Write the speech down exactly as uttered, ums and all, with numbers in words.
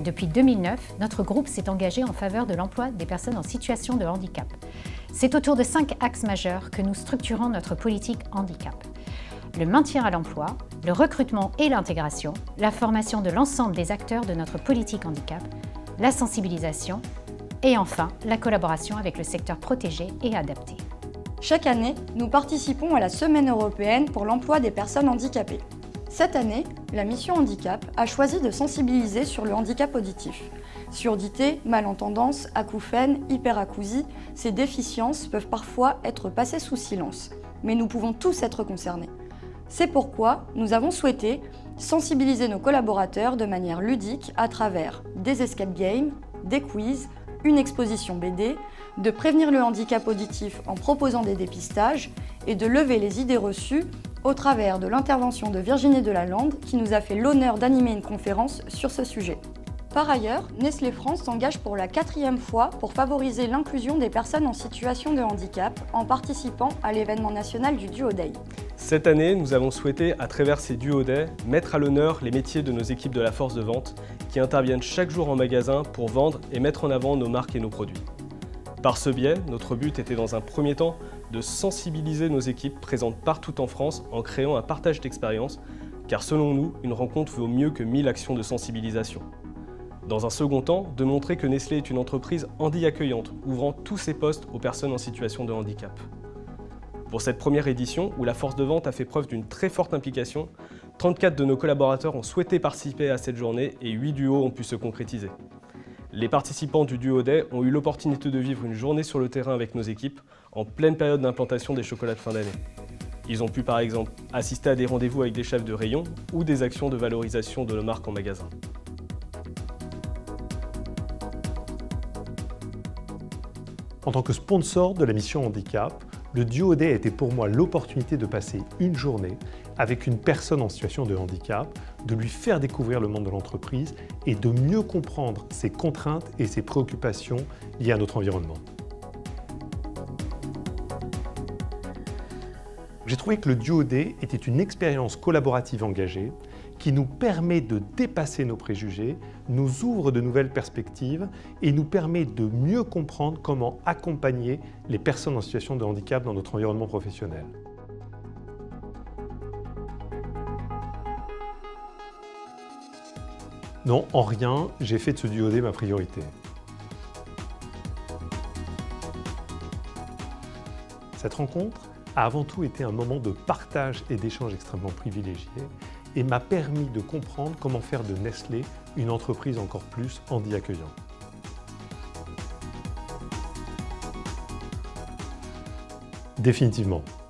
Depuis deux mille neuf, notre groupe s'est engagé en faveur de l'emploi des personnes en situation de handicap. C'est autour de cinq axes majeurs que nous structurons notre politique handicap. Le maintien à l'emploi, le recrutement et l'intégration, la formation de l'ensemble des acteurs de notre politique handicap, la sensibilisation et enfin la collaboration avec le secteur protégé et adapté. Chaque année, nous participons à la Semaine européenne pour l'emploi des personnes handicapées. Cette année, la mission handicap a choisi de sensibiliser sur le handicap auditif. Surdité, malentendance, acouphène, hyperacousie, ces déficiences peuvent parfois être passées sous silence, mais nous pouvons tous être concernés. C'est pourquoi nous avons souhaité sensibiliser nos collaborateurs de manière ludique à travers des escape games, des quiz, une exposition B D, de prévenir le handicap auditif en proposant des dépistages et de lever les idées reçues au travers de l'intervention de Virginie Delalande qui nous a fait l'honneur d'animer une conférence sur ce sujet. Par ailleurs, Nestlé France s'engage pour la quatrième fois pour favoriser l'inclusion des personnes en situation de handicap en participant à l'événement national du Duo Day. Cette année, nous avons souhaité, à travers ces Duo Day, mettre à l'honneur les métiers de nos équipes de la force de vente qui interviennent chaque jour en magasin pour vendre et mettre en avant nos marques et nos produits. Par ce biais, notre but était dans un premier temps de sensibiliser nos équipes présentes partout en France en créant un partage d'expériences, car selon nous, une rencontre vaut mieux que mille actions de sensibilisation. Dans un second temps, de montrer que Nestlé est une entreprise handi-accueillante, ouvrant tous ses postes aux personnes en situation de handicap. Pour cette première édition, où la force de vente a fait preuve d'une très forte implication, trente-quatre de nos collaborateurs ont souhaité participer à cette journée et huit duos ont pu se concrétiser. Les participants du Duo Day ont eu l'opportunité de vivre une journée sur le terrain avec nos équipes, en pleine période d'implantation des chocolats de fin d'année. Ils ont pu par exemple assister à des rendez-vous avec des chefs de rayon ou des actions de valorisation de nos marques en magasin. En tant que sponsor de la mission handicap, le Duo Day était pour moi l'opportunité de passer une journée avec une personne en situation de handicap, de lui faire découvrir le monde de l'entreprise et de mieux comprendre ses contraintes et ses préoccupations liées à notre environnement. J'ai trouvé que le Duo Day était une expérience collaborative engagée qui nous permet de dépasser nos préjugés, nous ouvre de nouvelles perspectives et nous permet de mieux comprendre comment accompagner les personnes en situation de handicap dans notre environnement professionnel. Non, en rien, j'ai fait de ce Duo Day ma priorité. Cette rencontre a avant tout été un moment de partage et d'échange extrêmement privilégié et m'a permis de comprendre comment faire de Nestlé une entreprise encore plus handi-accueillante. Définitivement,